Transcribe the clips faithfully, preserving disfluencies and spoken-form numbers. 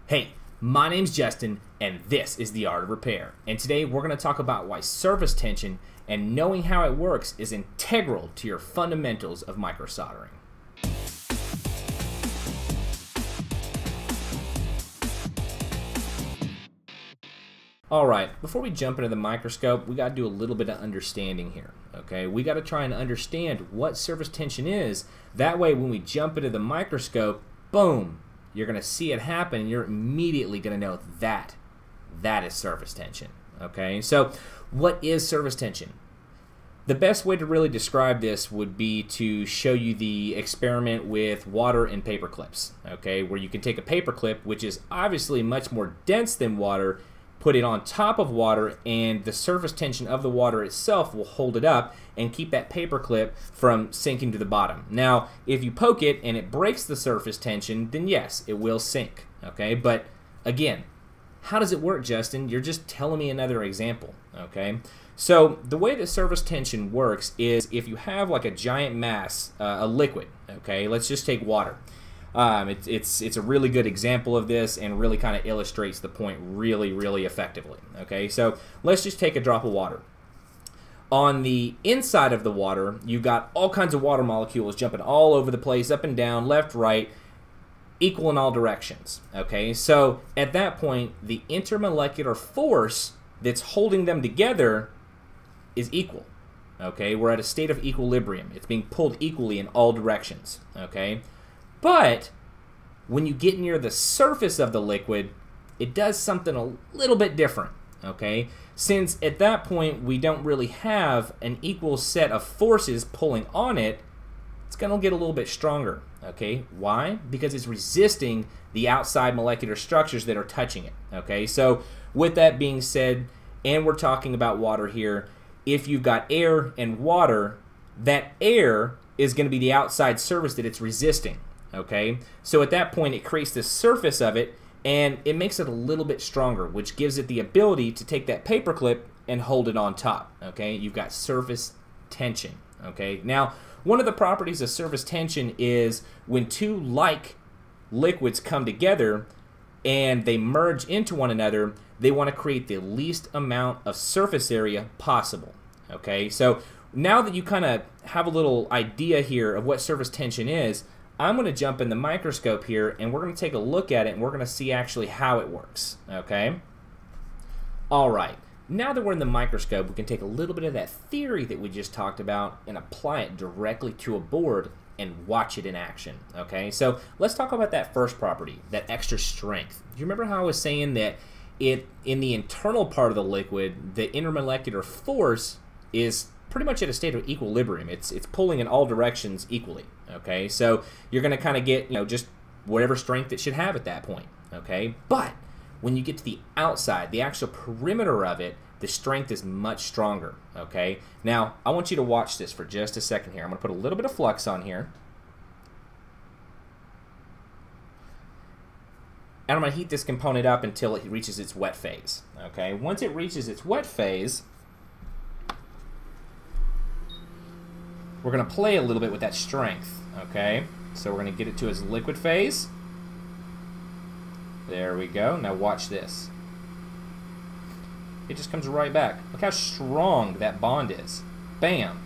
Hey, my name's Justin, and this is The Art of Repair. And today we're going to talk about why surface tension and knowing how it works is integral to your fundamentals of microsoldering. Alright, before we jump into the microscope, we got to do a little bit of understanding here. Okay, we got to try and understand what surface tension is. That way when we jump into the microscope, boom, you're going to see it happen and you're immediately going to know that that is surface tension. Okay, so what is surface tension? The best way to really describe this would be to show you the experiment with water and paper clips. Okay, where you can take a paper clip, which is obviously much more dense than water, put it on top of water, and the surface tension of the water itself will hold it up and keep that paper clip from sinking to the bottom. Now, if you poke it and it breaks the surface tension, then yes, it will sink. Okay, but again, how does it work, Justin? You're just telling me another example. Okay, so the way that surface tension works is if you have like a giant mass, uh, a liquid. Okay, let's just take water. Um, it's, it's, it's a really good example of this and really kind of illustrates the point really, really effectively. Okay, so let's just take a drop of water. On the inside of the water, you've got all kinds of water molecules jumping all over the place, up and down, left, right, equal in all directions. Okay, so at that point, the intermolecular force that's holding them together is equal. Okay, we're at a state of equilibrium. It's being pulled equally in all directions. Okay. But when you get near the surface of the liquid, it does something a little bit different, okay? Since at that point we don't really have an equal set of forces pulling on it, it's going to get a little bit stronger, okay? Why? Because it's resisting the outside molecular structures that are touching it, okay? So with that being said, and we're talking about water here, if you've got air and water, that air is going to be the outside surface that it's resisting. Okay, so at that point it creates the surface of it and it makes it a little bit stronger, which gives it the ability to take that paper clip and hold it on top. Okay, you've got surface tension. Okay, now one of the properties of surface tension is when two like liquids come together and they merge into one another, they want to create the least amount of surface area possible. Okay, so now that you kind of have a little idea here of what surface tension is, I'm going to jump in the microscope here and we're going to take a look at it and we're going to see actually how it works. Okay? Alright, now that we're in the microscope, we can take a little bit of that theory that we just talked about and apply it directly to a board and watch it in action. Okay? So let's talk about that first property, that extra strength. Do you remember how I was saying that it in the internal part of the liquid, the intermolecular force is pretty much at a state of equilibrium. It's it's pulling in all directions equally. Okay, so you're going to kind of get, you know, just whatever strength it should have at that point. Okay, but when you get to the outside, the actual perimeter of it, the strength is much stronger. Okay, now I want you to watch this for just a second here. I'm going to put a little bit of flux on here, and I'm going to heat this component up until it reaches its wet phase. Okay, once it reaches its wet phase, we're going to play a little bit with that strength, okay? So we're going to get it to its liquid phase. There we go. Now watch this. It just comes right back. Look how strong that bond is. Bam.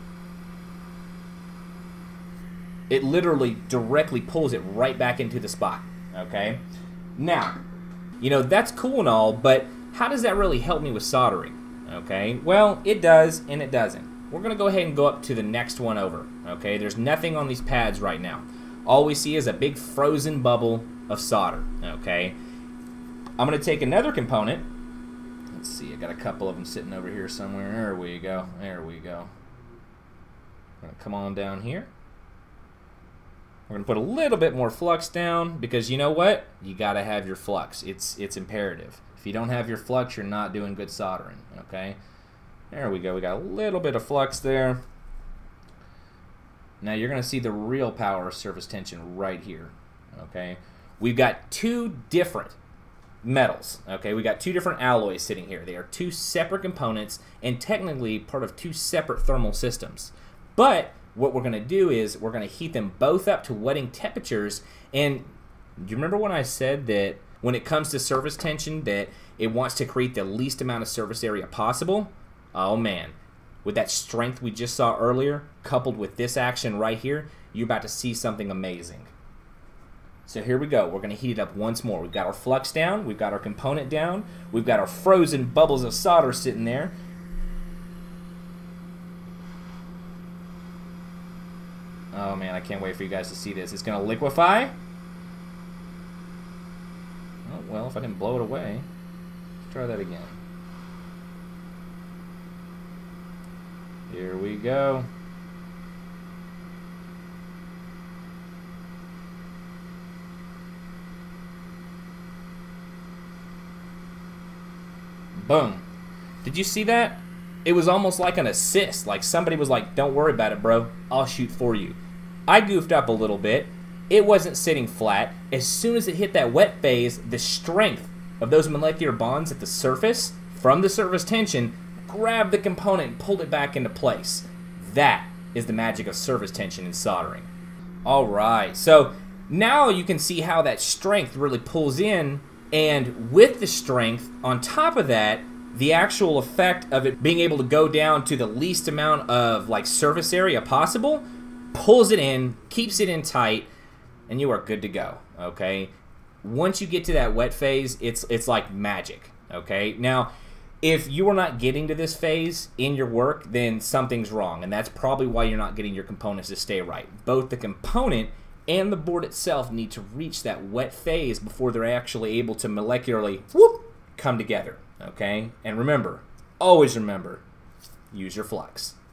It literally directly pulls it right back into the spot, okay? Now, you know, that's cool and all, but how does that really help me with soldering, okay? Well, it does and it doesn't. We're going to go ahead and go up to the next one over. Okay, there's nothing on these pads right now. All we see is a big frozen bubble of solder. Okay, I'm going to take another component. Let's see, I got a couple of them sitting over here somewhere. There we go. There we go. I'm going to come on down here. We're going to put a little bit more flux down because you know what? You got to have your flux. It's it's imperative. If you don't have your flux, you're not doing good soldering. Okay. There we go. We got a little bit of flux there. Now you're going to see the real power of surface tension right here. Okay, we've got two different metals. Okay, we got two different alloys sitting here. They are two separate components and technically part of two separate thermal systems. But what we're going to do is we're going to heat them both up to wetting temperatures. And do you remember when I said that when it comes to surface tension that it wants to create the least amount of surface area possible, oh man, with that strength we just saw earlier, coupled with this action right here, you're about to see something amazing. So here we go. We're going to heat it up once more. We've got our flux down. We've got our component down. We've got our frozen bubbles of solder sitting there. Oh man, I can't wait for you guys to see this. It's going to liquefy. Oh, well, if I didn't blow it away. Let's try that again. Here we go. Boom. Did you see that? It was almost like an assist. Like somebody was like, don't worry about it, bro. I'll shoot for you. I goofed up a little bit. It wasn't sitting flat. As soon as it hit that wet phase, the strength of those molecular bonds at the surface from the surface tension grabbed the component and pulled it back into place. That is the magic of surface tension in soldering. All right, so now you can see how that strength really pulls in, and with the strength, on top of that, the actual effect of it being able to go down to the least amount of like surface area possible, pulls it in, keeps it in tight, and you are good to go, okay? Once you get to that wet phase, it's it's like magic, okay? Now, if you are not getting to this phase in your work, then something's wrong, and that's probably why you're not getting your components to stay right. Both the component and the board itself need to reach that wet phase before they're actually able to molecularly whoop, come together, okay? And remember, always remember, use your flux.